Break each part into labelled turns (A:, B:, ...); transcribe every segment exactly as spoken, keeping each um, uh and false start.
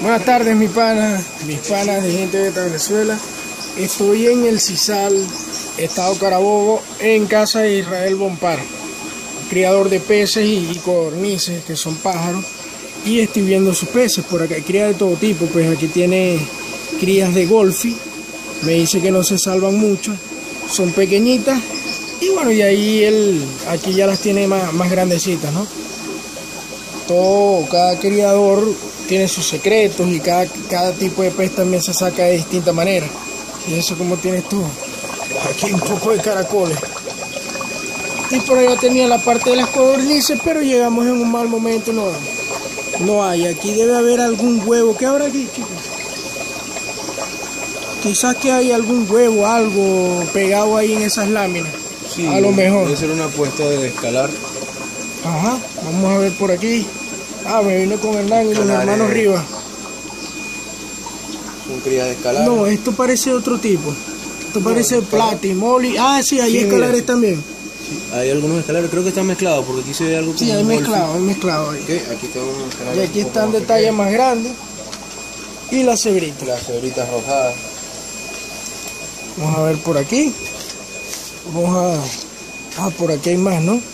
A: Buenas tardes, mi pana, mis panas de gente de Venezuela. Estoy en el Cisal, estado Carabobo, en casa de Israel Bompar, criador de peces y, y codornices, que son pájaros. Y estoy viendo sus peces por acá, cría de todo tipo. Pues aquí tiene crías de golfi, me dice que no se salvan mucho, son pequeñitas. Y bueno, y ahí él, aquí ya las tiene más, más grandecitas, ¿no? Todo, cada criador tiene sus secretos y cada, cada tipo de pez también se saca de distinta manera. Y eso como tienes tú, aquí un poco de caracoles. Y por allá tenía la parte de las codornices, pero llegamos en un mal momento, no, no hay. Aquí debe haber algún huevo. ¿Qué habrá aquí, chicos? Quizás que hay algún huevo, algo pegado ahí en esas láminas.
B: Sí,
A: a lo mejor.
B: Debe ser una apuesta de escalar.
A: Ajá, vamos a ver por aquí. Ah, me vine con Hernán y los hermanos Rivas.
B: Son crías de escalar.
A: No, esto parece otro tipo. Esto no, parece plati, moli. Ah, sí, hay sí, escalares mira. También.
B: Sí, hay algunos escalares, creo que están mezclados, porque aquí se ve algo como
A: sí, hay mezclado, hay mezclado ahí.
B: Okay, aquí tengo unos escalares.
A: Y aquí están de talla más grande. Y las cebritas.
B: Las cebritas rojadas.
A: Vamos a ver por aquí. Vamos a... Ah, por aquí hay más, ¿no?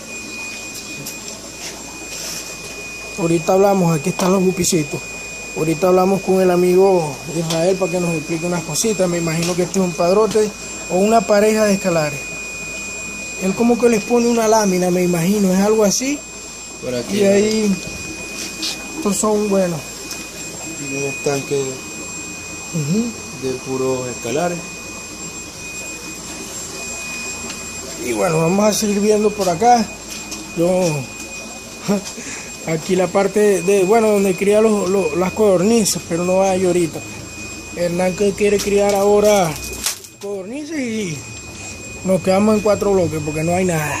A: Ahorita hablamos, aquí están los gupicitos. Ahorita hablamos con el amigo Israel para que nos explique unas cositas. Me imagino que este es un padrote o una pareja de escalares. Él como que les pone una lámina, me imagino, es algo así.
B: Por aquí,
A: y ahí, estos son buenos.
B: Y un estanque uh-huh. de puros escalares.
A: Y bueno, vamos a seguir viendo por acá. Yo... Aquí la parte de, de bueno, donde cría los, los, las codornices, pero no hay ahorita. Hernán que quiere criar ahora codornices y nos quedamos en cuatro bloques porque no hay nada.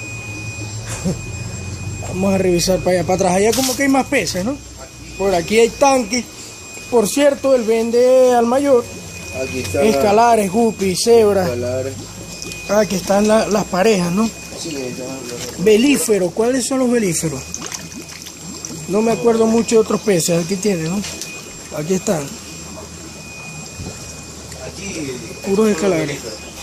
A: Vamos a revisar para allá, para atrás. Allá como que hay más peces, ¿no? Por aquí hay tanques. Por cierto, él vende al mayor.
B: Aquí está
A: escalares, guppies, cebras.
B: Escalares.
A: Aquí están la, las parejas, ¿no?
B: Sí, ahí están los...
A: Belíferos, ¿cuáles son los belíferos? No me acuerdo mucho de otros peces. Aquí tienen, ¿no? Aquí están.
B: Aquí.
A: Puros escalares.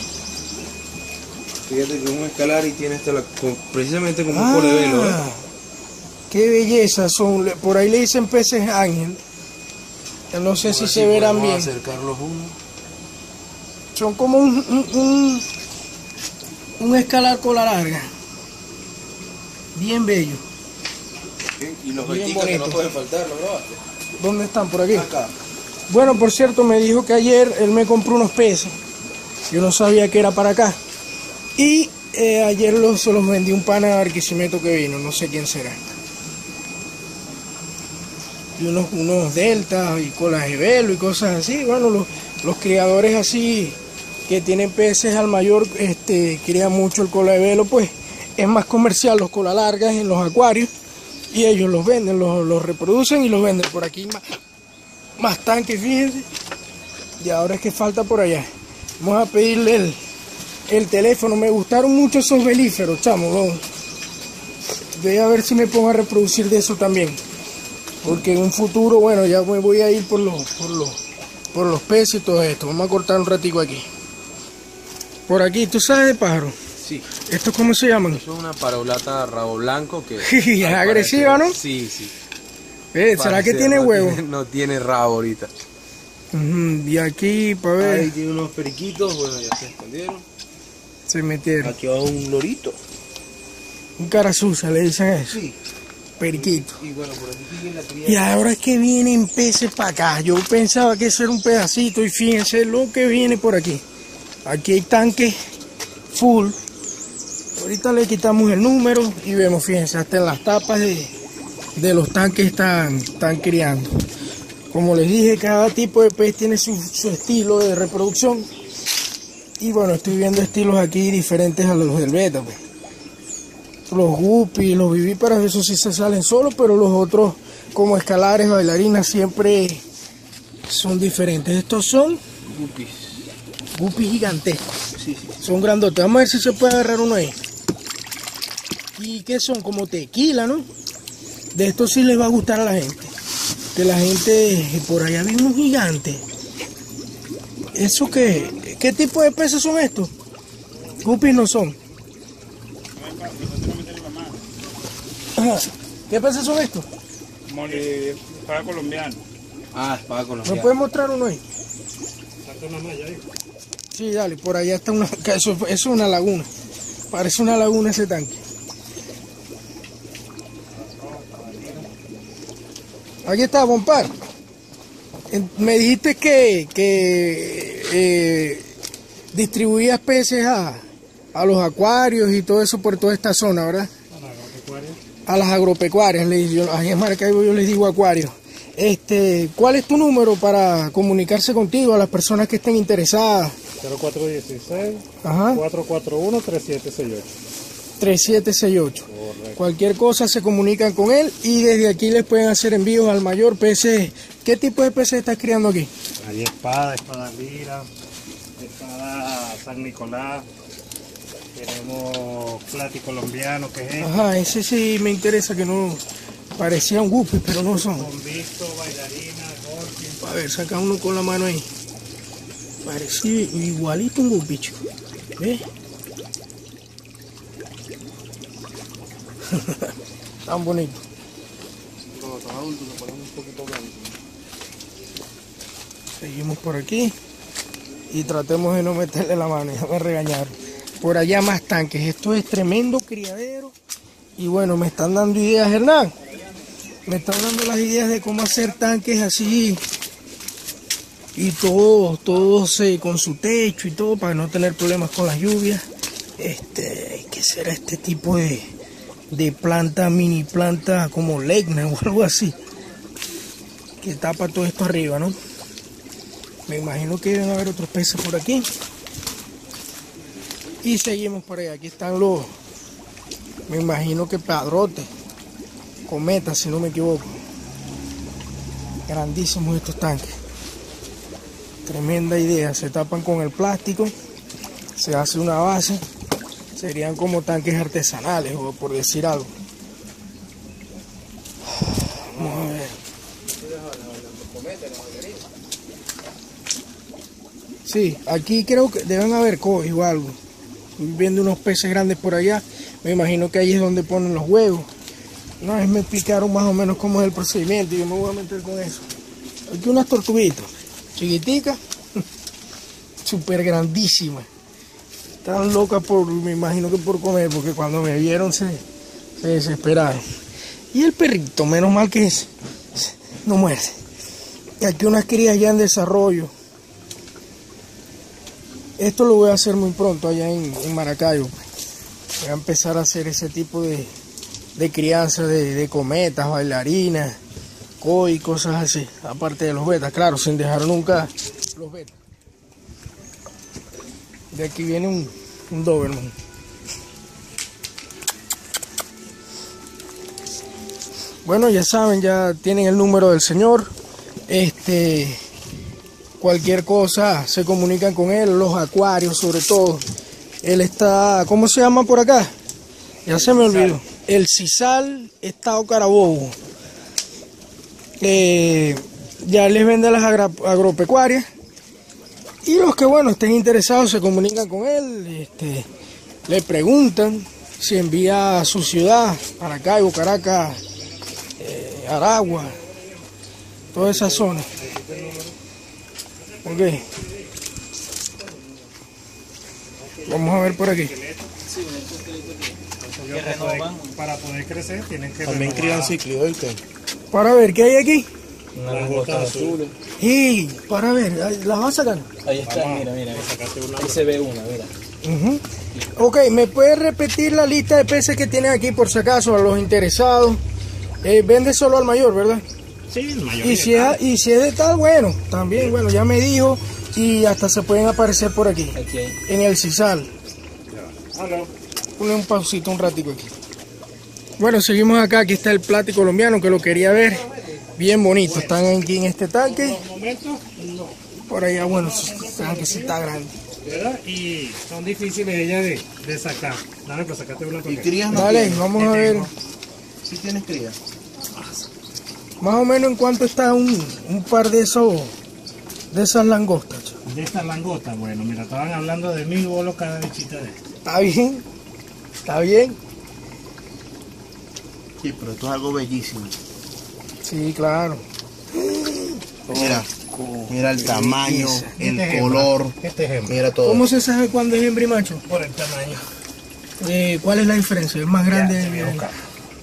B: Fíjate que es un escalar y tiene hasta la, precisamente como un colevelo, ¿eh?
A: Qué belleza son. Por ahí le dicen peces ángel. No sé si se verán bien.
B: Acercarlos uno.
A: Son como un, un, un, un escalar cola larga. Bien bello.
B: Y los vestidos que no pueden faltar, ¿lo grabaste?
A: ¿Dónde están? Por aquí.
B: Acá.
A: Bueno, por cierto, me dijo que ayer él me compró unos peces. Yo no sabía que era para acá. Y eh, ayer los, se los vendí un pana de Barquisimeto que vino, no sé quién será. Y unos, unos deltas y colas de velo y cosas así. Bueno, los, los criadores así que tienen peces al mayor, este, crían mucho el cola de velo, pues es más comercial los cola largas en los acuarios. Y ellos los venden, los, los reproducen y los venden. Por aquí más, más tanques, fíjense. Y ahora es que falta por allá. Vamos a pedirle el, el teléfono. Me gustaron mucho esos belíferos, chamo. Vamos. Voy a ver si me pongo a reproducir de eso también. Porque en un futuro, bueno, ya me voy a ir por los, por los, por los peces y todo esto. Vamos a cortar un ratico aquí. Por aquí, ¿tú sabes de pájaro?
B: Sí.
A: ¿Estos cómo se llaman?
B: Es una parolata rabo blanco que...
A: es agresiva, ¿no?
B: Sí, sí.
A: Eh, ¿será que tiene
B: no
A: huevo?
B: Tiene, no tiene rabo ahorita.
A: Uh-huh. Y aquí, para ver...
B: Ahí tiene unos periquitos, bueno, ya se escondieron.
A: Se metieron.
B: Aquí va un lorito.
A: Un cara sucia, le dicen eso.
B: Sí.
A: Periquito.
B: Y bueno, por aquí sigue la cría.
A: Y ahora es que vienen peces para acá. Yo pensaba que eso era un pedacito y fíjense lo que viene por aquí. Aquí hay tanques full. Ahorita le quitamos el número y vemos, fíjense, hasta en las tapas de, de los tanques están, están criando. Como les dije, cada tipo de pez tiene su, su estilo de reproducción. Y bueno, estoy viendo estilos aquí diferentes a los del beta, pues. Los guppies, los vivíparos, esos sí se salen solos, pero los otros, como escalares, bailarinas, siempre son diferentes. Estos son
B: guppies.
A: Guppies gigantescos.
B: Sí, sí.
A: Son grandotes. Vamos a ver si se puede agarrar uno ahí. ¿Y qué son? Como tequila, ¿no? De estos sí les va a gustar a la gente. que la gente, por allá vi un gigante. ¿Eso qué? ¿Qué tipo de peces son estos? Guppies no son. Ajá. ¿Qué peces son estos?
C: Mole, espada colombiana.
B: Ah, espada colombiana.
A: ¿Me puedes mostrar uno ahí?
C: Saca una malla ahí.
A: Sí, dale, por allá está una, eso, eso es una laguna. Parece una laguna ese tanque. Aquí está, Bompar. Me dijiste que, que eh, distribuías peces a, a los acuarios y todo eso por toda esta zona, ¿verdad? A las agropecuarias, le digo, a en Maracaibo yo les digo acuarios. Este, ¿cuál es tu número para comunicarse contigo a las personas que estén interesadas?
C: cero cuatro uno seis,
A: Ajá.
C: cuatro cuatro uno, tres siete seis ocho.
A: tres siete seis ocho.
C: Correcto.
A: Cualquier cosa se comunican con él y desde aquí les pueden hacer envíos al mayor. Peces. ¿Qué tipo de peces estás criando aquí?
C: Hay espada, espada lira, espada San Nicolás. Tenemos plati colombiano, que es este.
A: Ajá, ese sí me interesa, que no parecía un guppy, pero no son.
C: Con visto, bailarina, golfing.
A: A ver, saca uno con la mano ahí. Parecía igualito un guppy, chico. ¿Ves? Tan bonito.
B: Los adultos se ponen un poquito blancos.
A: Seguimos por aquí y tratemos de no meterle la mano, ya me regañaron. Por allá más tanques, esto es tremendo criadero. Y bueno, me están dando ideas, Hernán. Me están dando las ideas de cómo hacer tanques así. Y todos, todos eh, con su techo y todo, para no tener problemas con las lluvias. Este, ¿qué será este tipo de, de planta, mini planta como legna o algo así? Que tapa todo esto arriba, ¿no? Me imagino que deben haber otros peces por aquí. Y seguimos por allá. Aquí están los, me imagino que padrotes, cometas, si no me equivoco. Grandísimos estos tanques. Tremenda idea. Se tapan con el plástico, se hace una base. Serían como tanques artesanales, o por decir algo. Vamos a ver. Sí, aquí creo que deben haber cois o algo. Estoy viendo unos peces grandes por allá. Me imagino que ahí es donde ponen los huevos. Una vez me explicaron más o menos cómo es el procedimiento y yo me voy a meter con eso. Aquí unas tortuguitas, chiquiticas, súper grandísimas. Están locas por, me imagino que por comer, porque cuando me vieron se, se desesperaron. Y el perrito, menos mal que es, no muerde. Y aquí unas crías ya en desarrollo. Esto lo voy a hacer muy pronto allá en, en Maracaibo. Voy a empezar a hacer ese tipo de, de crianza de, de cometas, bailarinas, koi, cosas así. Aparte de los betas, claro, sin dejar nunca los betas. De aquí viene un, un Doberman. Bueno, ya saben, ya tienen el número del señor. Este... Cualquier cosa se comunican con él, los acuarios sobre todo. Él está, ¿cómo se llama por acá? Ya se me olvidó. El Sisal, Estado Carabobo. Eh, ya les vende las agropecuarias. Y los que, bueno, estén interesados se comunican con él. Este, le preguntan si envía a su ciudad, Maracaibo, Caracas, eh, Aragua, toda esa zona. Ok, vamos a ver por aquí.
C: Para poder crecer tienen que
B: también crían cíclidos, ¿viste?
A: Para ver, ¿qué hay aquí?
B: Unas botas azules.
A: Y para ver, ¿las vas a sacar?
D: Ahí está, mira, mira, mira. Ahí se ve una, mira.
A: Uh-huh. Ok, ¿me puedes repetir la lista de peces que tienes aquí por si acaso a los interesados? Eh, vende solo al mayor, ¿verdad?
C: Sí, el mayor.
A: Y si, es, y si es de tal, bueno, también, bueno, ya me dijo. Y hasta se pueden aparecer por aquí,
D: Aquí hay.
A: en el Sisal.
C: Hola.
A: Ponle un pausito un ratico aquí. Bueno, seguimos acá. Aquí está el plati colombiano que lo quería ver. Bien bonito. Están aquí en este tanque. Por allá, bueno, saben que sí está grande.
C: ¿Verdad? Y son difíciles ellas de, de sacar. Dale, pues sacate una.
B: ¿Y crías no
A: Dale,
B: tienes?
A: vamos a ver.
B: ¿Sí tienes crías?
A: Más o menos en cuánto está un, un par de esos, de esas langostas. Chico.
C: De estas langostas, bueno, mira, estaban hablando de mil bolos cada bichita de estas.
A: Está bien, está bien.
E: Sí, pero esto es algo bellísimo.
A: Sí, claro.
E: Mira, mira el tamaño, el
C: Este
E: color,
C: ejemplo, este ejemplo.
E: mira todo.
A: ¿Cómo se sabe cuándo es hembra y macho?
C: Por el tamaño.
A: Eh, ¿Cuál es la diferencia? ¿Es más grande?
C: Ya, te voy a buscar.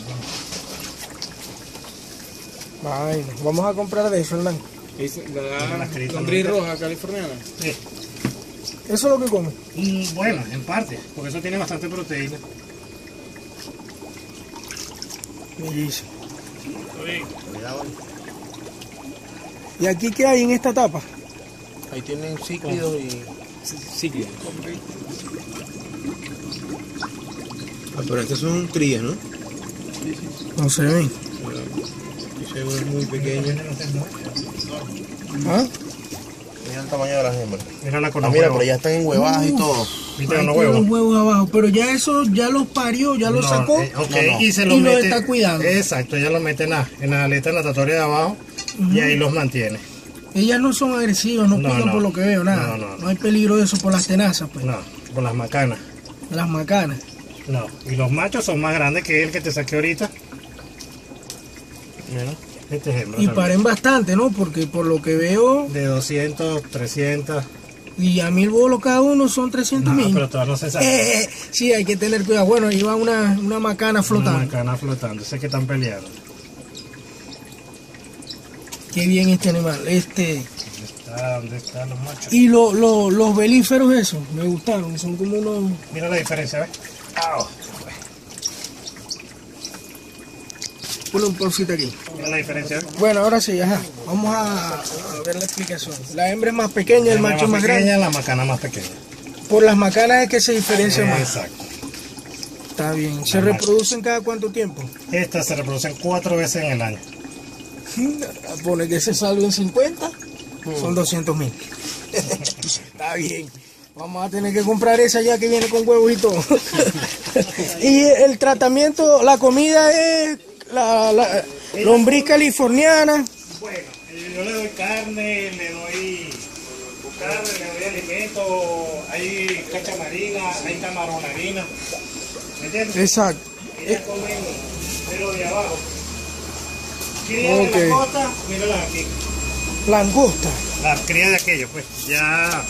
A: Ay, no. Vamos a comprar de eso, Hernán.
D: Es la
C: La crita
D: lombriz
C: no-
D: roja californiana.
C: Sí.
A: Eso es lo que come.
C: Y bueno, en parte, porque eso tiene bastante proteína.
A: Bellísimo.
E: Cuidado.
A: ¿Y aquí qué hay en esta tapa?
E: Ahí tienen cíclidos y...
D: Sí, que
B: Ah, pero estas son crías, ¿no?
A: No se ven.
B: Dice una muy pequeña.
A: ¿Ah?
E: Mira el tamaño de las hembras.
C: Mírala con
E: Ah,
C: los
E: mira,
C: huevos.
E: pero ya están en huevadas y todo.
C: ¿Viste
A: Ahí
C: los
A: tiene
C: huevos?
A: los huevos abajo, pero ya eso ya los parió, ya los
C: No,
A: sacó.
C: eh, ok,
E: No, no.
C: y se los
A: Y los
C: mete.
A: está cuidando.
C: Exacto, ella los mete en la, en la aleta natatoria de abajo y ahí los mantiene.
A: Ellas no son agresivas, no,
C: No,
A: pican
C: no.
A: por lo que veo, nada.
C: No,
A: No,
C: no, no.
A: hay peligro de eso por las tenazas, pues.
C: No, con las macanas.
A: Las macanas.
C: No, y los machos son más grandes que el que te saqué ahorita.
E: Mira.
C: Este ejemplo.
A: Y
C: también.
A: paren bastante, ¿no? Porque por lo que veo,
C: De doscientos, trescientos.
A: y a mil bolos cada uno son trescientos
C: No,
A: mil.
C: pero todavía no se sabe.
A: Eh, eh, sí, hay que tener cuidado. Bueno, ahí va una, una macana
C: Una
A: flotando.
C: macana flotando, sé que están peleando.
A: Qué bien este animal. Este.
C: ¿Dónde está? ¿Dónde están los machos?
A: Y lo, lo- los belíferos esos, me gustaron. Son como unos...
C: Mira la diferencia, ¿ves? Au.
A: Ponle un pausita aquí.
C: Mira la diferencia, ¿ves?
A: Bueno, ahora sí, ajá. Vamos a, a ver la explicación. La hembra es más pequeña, el
C: La
A: macho es más
C: pequeña,
A: grande.
C: la macana más pequeña.
A: Por las macanas es que se diferencia más.
C: Exacto.
A: Está bien. ¿Se
C: La macho.
A: reproducen cada cuánto tiempo?
C: Estas se reproducen cuatro veces en el año.
A: Pone que se salven cincuenta, son doscientos mil. Está bien. Vamos a tener que comprar esa ya que viene con huevos y todo. Y el tratamiento, la comida es la, la lombriz californiana.
C: Bueno, eh, yo le doy carne, le doy carne, le doy alimento, hay cacha marina, hay camarón harina. ¿Me entiendes?
A: Exacto.
C: Ellas comen de lo de abajo. Crías
A: Ok.
C: de la costa, míralas aquí.
A: Langosta.
C: La cría de aquello, pues ya,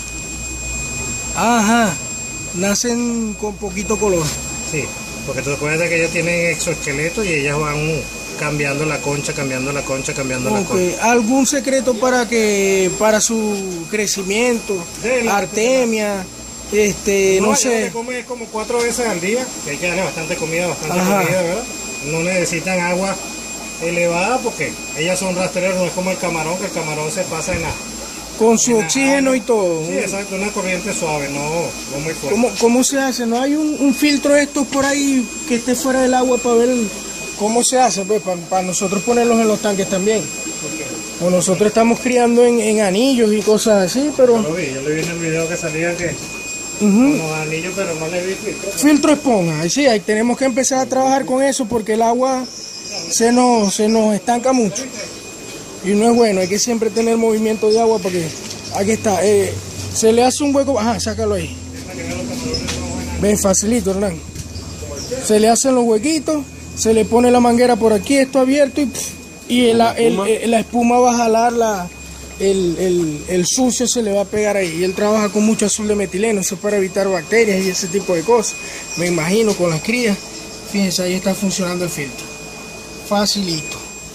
A: Ajá. Nacen con poquito color.
C: sí, porque tú acuerdas que ellos tienen exoesqueleto y ellas van cambiando la concha, cambiando la concha, cambiando la
A: Ok.
C: concha.
A: ¿Algún secreto para que para su crecimiento?
C: De la-
A: Artemia, este, no
C: ella
A: sé.
C: le come como cuatro veces al día, que hay que darle bastante comida, bastante
A: Ajá.
C: comida, ¿verdad? No necesitan agua elevada porque ellas son rastreras, no es como el camarón, que el camarón se pasa en la...
A: Con su
C: en la
A: oxígeno
C: agua.
A: y todo.
C: Sí, exacto, una corriente suave, no, no muy fuerte.
A: ¿Cómo, ¿Cómo se hace? ¿No hay un, un filtro de estos por ahí que esté fuera del agua para ver cómo se hace? Pues para nosotros ponerlos en los tanques también. O nosotros estamos criando en, en anillos y cosas así, pero...
C: Yo lo vi, yo lo vi en el video que salía que
A: Ujú.
C: unos anillos, pero no le vi filtro.
A: Filtro esponja, ahí sí, ahí tenemos que empezar a trabajar con eso porque el agua se nos, se nos estanca mucho. Y no es bueno, hay que siempre tener movimiento de agua porque aquí está, eh, se le hace un hueco, ajá, sácalo ahí. Ven, facilito, Hernán. Se le hacen los huequitos, se le pone la manguera por aquí, esto abierto y, pff, y el- el- el- la espuma va a jalar la, el, el- el sucio, se le va a pegar ahí. Y él trabaja con mucho azul de metileno, eso es para evitar bacterias y ese tipo de cosas. Me imagino con las crías. Fíjense, ahí está funcionando el filtro. Facilito.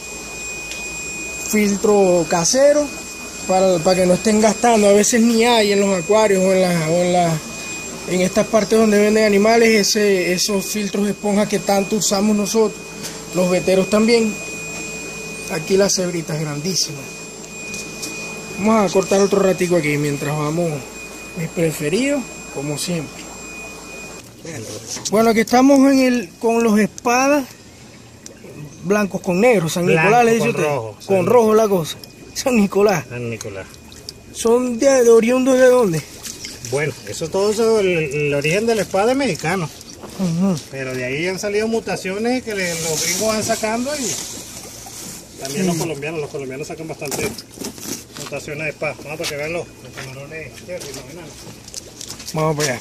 A: Filtro casero para, para que no estén gastando. A veces ni hay en los acuarios o en las o en las en estas partes donde venden animales ese, esos filtros de esponja que tanto usamos nosotros, los veteros también. Aquí las cebritas grandísimas. Vamos a cortar otro ratico aquí mientras vamos mis preferidos, como siempre. Bueno, aquí estamos en el con los espadas blancos con negros, San
C: Blanco
A: Nicolás le dice
C: con
A: usted.
C: rojo,
A: Con
C: San
A: rojo la cosa. San Nicolás.
C: San Nicolás.
A: ¿Son de, de oriundos de dónde?
C: Bueno, eso todo eso, el, el origen de la espada es mexicano.
A: Ujú.
C: Pero de ahí han salido mutaciones que le- los gringos van sacando y También los colombianos, los colombianos sacan bastante mutaciones de paz. Vamos para que vean los, los camarones cherry, los enanos.
A: Vamos para allá.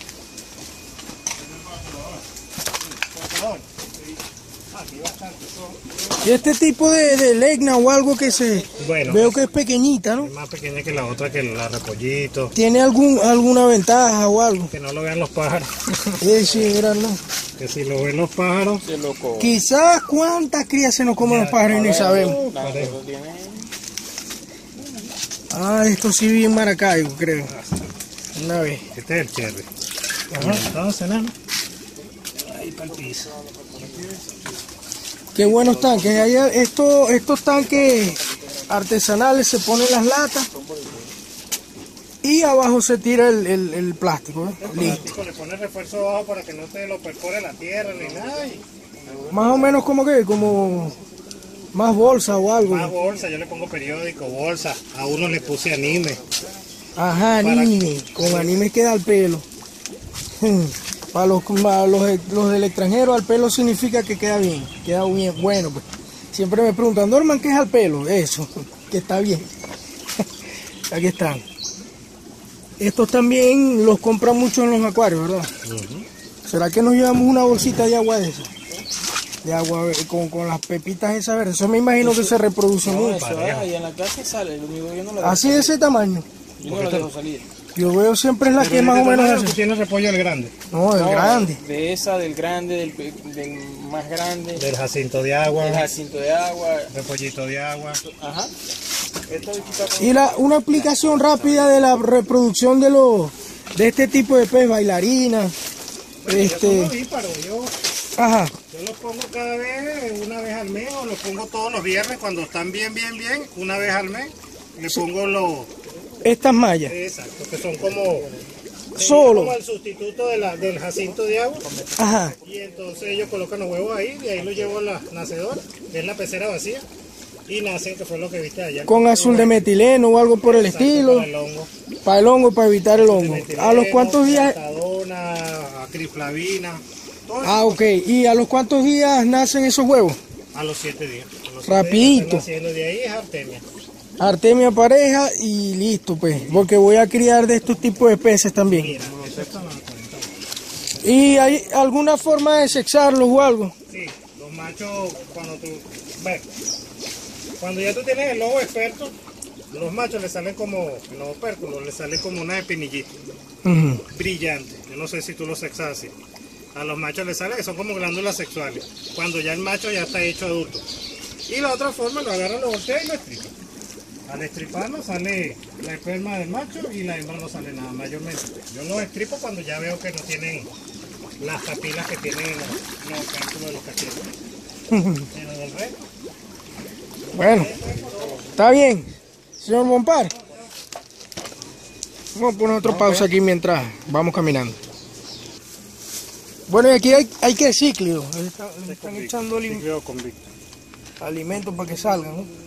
C: Aquí bastante.
A: Y este tipo de, de legna o algo que se...
C: Bueno,
A: veo que es pequeñita, ¿no?
C: es más pequeña que la otra, que la repollito.
A: ¿Tiene algún, alguna ventaja o algo?
C: Que no lo vean los pájaros.
A: Eh, sí, míralo.
C: Que si lo ven los pájaros,
D: Se loco.
A: Quizás cuántas crías se nos comen los pájaros y ni sabemos.
D: La nosotros tiene.
A: Ah, esto sí vi en Maracaibo, creo. Una vez.
C: este es el cherry.
A: Ajá.
C: Entonces, enano. Ahí para el piso.
A: Qué buenos tanques. Hay estos, estos tanques artesanales, se ponen las latas y abajo se tira el, el, el plástico. ¿eh?
C: El
A: Listo.
C: plástico le pone refuerzo abajo para que no te lo perfore la tierra ni nada. Y
A: Más o menos como que, como más bolsa o algo.
C: más bolsa, yo le pongo periódico, bolsa. A uno le puse anime.
A: Ajá, anime. Con anime queda el pelo. Para los, para los, los del extranjero, al pelo significa que queda bien, queda bien, bueno. Pues. Siempre me preguntan, Norman, ¿qué es al pelo? Eso, que está bien. Aquí están. Estos también los compran mucho en los acuarios, ¿verdad? Uh-huh. ¿Será que nos llevamos una bolsita de agua de eso? De agua con, con las pepitas esas verdes. Eso me imagino que se reproduce
D: No,
A: mucho.
D: eso es, ahí en la casa sale, lo único que yo no lo
A: Así de ese tamaño.
D: Yo no lo dejo salir.
A: Yo veo siempre es la
C: Pero
A: que más o menos
C: tú
A: hace.
C: tienes repollo el grande.
A: No, el
D: No,
A: grande.
D: De esa, del grande, del, pe- del más grande,
C: Del jacinto de agua,
D: del jacinto de agua.
C: repollito de agua.
D: Ajá. Esto está con-
A: Y la, una aplicación rápida de la reproducción de los de este tipo de pez, bailarina.
C: Bueno, yo
A: Este,
C: son ovíparos, yo,
A: ajá.
C: yo los pongo cada vez, una vez al mes, o los pongo todos los viernes cuando están bien, bien, bien, una vez al mes. Le pongo los,
A: Estas mallas.
C: exacto, que son como,
A: Solo.
C: como el sustituto de la, del jacinto de agua.
A: Ajá.
C: Y entonces ellos colocan los huevos ahí, y ahí los llevo a la nacedora, que es la pecera vacía, y nacen, que fue lo que viste allá.
A: Con azul de metileno o algo por el
C: Exacto,
A: estilo.
C: con el hongo.
A: Para el hongo, para evitar el hongo. ¿A los cuántos días?
C: Metadona, acriflavina, todo eso.
A: Ah, ok. ¿Y a los cuántos días nacen esos huevos?
C: A los siete días. A los siete
A: Rapidito.
C: días están naciendo, de ahí es artemia.
A: Artemia pareja y listo, pues. Porque voy a criar de estos tipos de peces también.
C: Mira, excepto la cuarenta.
A: ¿Y hay alguna forma de sexarlos o algo?
C: Sí, los machos, cuando tú, bueno, cuando ya tú tienes el lobo experto, los machos le salen como, los opérculos, le salen como una espinillita,
A: Ujú.
C: brillante. Yo no sé si tú los sexas así. A los machos les sale que son como glándulas sexuales, cuando ya el macho ya está hecho adulto. Y la otra forma, lo agarran, lo voltean y lo estripan. Al estriparlo sale la esperma del macho y la hembra no sale nada, mayormente. Yo los estripo cuando ya veo que no tienen las papilas que tienen los, los cálculos de los cachetes. Pero del resto,
A: Bueno, está bien. Señor Bompar. Vamos a poner otra pausa aquí mientras vamos caminando. Bueno, y aquí hay, hay que cíclido. Le están, le están echando alim-
C: cíclido convicto.
A: alimentos para que salgan, ¿no?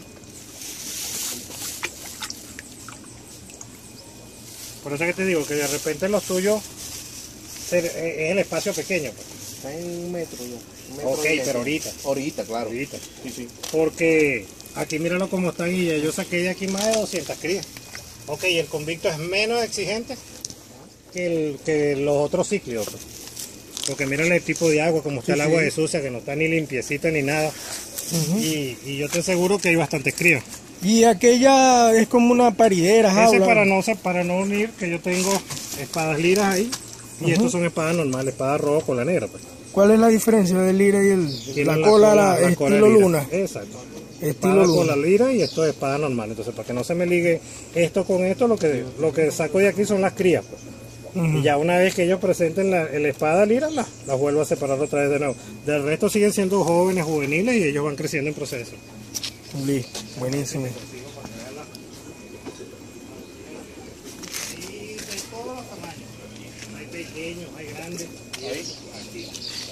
C: Por eso es que te digo que de repente los tuyos se- es el espacio pequeño. Pues.
E: Está en un metro ya. un metro
C: Ok,
E: y medio.
C: pero ahorita.
E: Ahorita, claro.
C: Ahorita.
E: Sí, sí.
C: Porque aquí míralo como están y ya yo saqué de aquí más de doscientas crías. Ok, el convicto es menos exigente que, el, que los otros cíclidos. Pues. Porque miren el tipo de agua, como está
A: Sí,
C: el agua
A: sí.
C: de sucia, que no está ni limpiecita ni nada.
A: Ujú.
C: y, y yo te aseguro que hay bastantes crías.
A: Y aquella es como una paridera,
C: Ese
A: jaula.
C: para no, para no unir, que yo tengo espadas liras ahí. Y estos son espadas normales, espadas rojas con la negra. Pues.
A: ¿Cuál es la diferencia del lira y el
C: Tienen
A: la cola, la,
C: la
A: estilo
C: cola lira.
A: luna?
C: Exacto.
A: Estilo
C: Espada con
A: luna.
C: la lira y esto es espada normal. Entonces, para que no se me ligue esto con esto, lo que, lo que saco de aquí son las crías. Pues.
A: Ujú.
C: Y ya una vez que ellos presenten la, la espada lira, las la vuelvo a separar otra vez de nuevo. Del resto siguen siendo jóvenes, juveniles y ellos van creciendo en proceso.
A: Listo, buenísimo.
C: Y de todos los tamaños. Hay pequeños, hay grandes. Y hay aquí.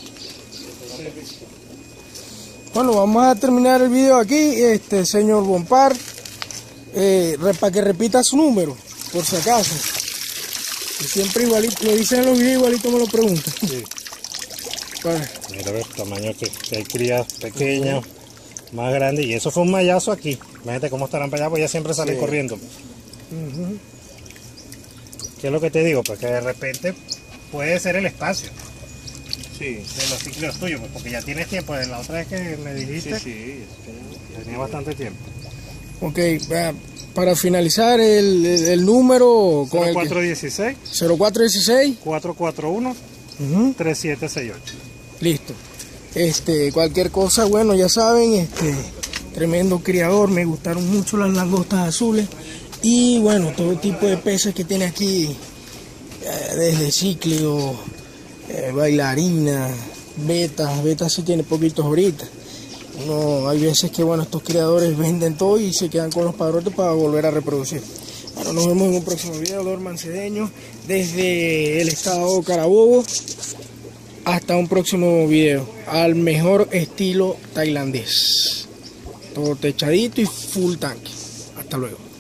A: Bueno, vamos a terminar el video aquí, este señor Bompar, eh, re- para que repita su número, por si acaso. Y siempre igualito, lo dicen en los videos, igualito me lo preguntan.
C: Sí.
A: Bueno,
C: Mira, ver, tamaño que, que hay crías pequeñas, más grande. Y eso fue un mayazo aquí. Imagínate cómo estarán para allá, pues ya siempre salen
E: Sí.
C: corriendo.
A: Ujú.
C: ¿Qué es lo que te digo? Pues que de repente puede ser el espacio
B: Sí,
C: de los ciclos tuyos, pues porque ya tienes tiempo. De la otra vez que me
B: sí,
C: dijiste,
B: sí.
C: tenía bastante tiempo.
A: Ok, vea, para finalizar el, el, el número con el
C: cuatro uno seis,
A: cero cuatro dieciséis.
C: cuatro cuatro uno,
A: Ujú.
C: tres siete seis ocho.
A: Listo. Este, cualquier cosa, bueno, ya saben, este, tremendo criador, me gustaron mucho las langostas azules y bueno, todo tipo de peces que tiene aquí, eh, desde cíclido, eh, bailarina, betas, betas sí tiene poquitos ahorita. No, hay veces que bueno, estos criadores venden todo y se quedan con los padrotes para volver a reproducir. Bueno, nos vemos en un próximo video, Dorman Cedeño, desde el estado Carabobo. Hasta un próximo video, al mejor estilo tailandés. Todo techadito y full tanque. Hasta luego.